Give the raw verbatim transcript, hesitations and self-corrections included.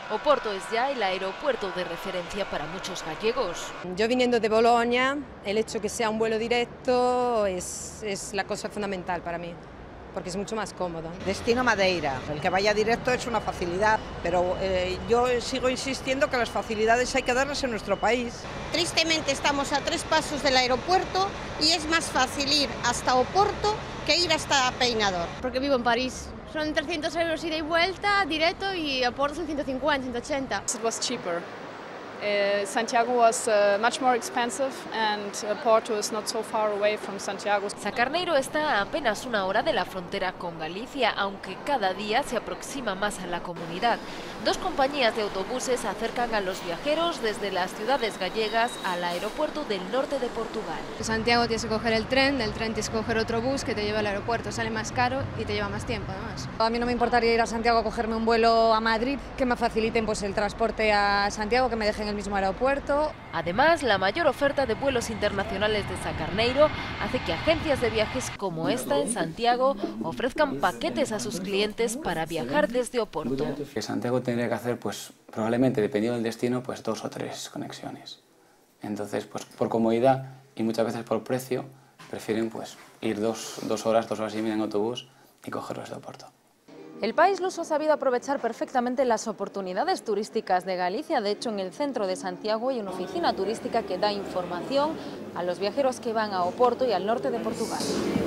Oporto es ya el aeropuerto de referencia para muchos gallegos. Yo viniendo de Bolonia, el hecho que sea un vuelo directo es, es la cosa fundamental para mí, porque es mucho más cómodo. Destino Madeira, el que vaya directo es una facilidad, pero eh, yo sigo insistiendo que las facilidades hay que darlas en nuestro país. Tristemente estamos a tres pasos del aeropuerto y es más fácil ir hasta Oporto que ir hasta Peinador. Porque vivo en París. Son trescientos euros ida y vuelta, directo, y Oporto son ciento cincuenta, ciento ochenta. It was cheaper. Uh, Santiago was uh, much more expensive and uh, Porto is not so far away from Santiago. Sacarneiro está a apenas una hora de la frontera con Galicia, aunque cada día se aproxima más a la comunidad. Dos compañías de autobuses acercan a los viajeros desde las ciudades gallegas al aeropuerto del norte de Portugal. En Santiago tienes que coger el tren, del tren tienes que coger otro bus que te lleva al aeropuerto, sale más caro y te lleva más tiempo además. A mí no me importaría ir a Santiago a cogerme un vuelo a Madrid, que me faciliten pues el transporte a Santiago, que me dejen el mismo aeropuerto. Además, la mayor oferta de vuelos internacionales de Sacarneiro hace que agencias de viajes como esta en Santiago ofrezcan paquetes a sus clientes para viajar desde Oporto. Que Santiago tendría que hacer, pues probablemente, dependiendo del destino, pues dos o tres conexiones. Entonces, pues por comodidad y muchas veces por precio, prefieren pues ir dos, dos horas, dos horas y media en autobús y cogerlos de Oporto. El País Luso ha sabido aprovechar perfectamente las oportunidades turísticas de Galicia. De hecho, en el centro de Santiago hay una oficina turística que da información a los viajeros que van a Oporto y al norte de Portugal.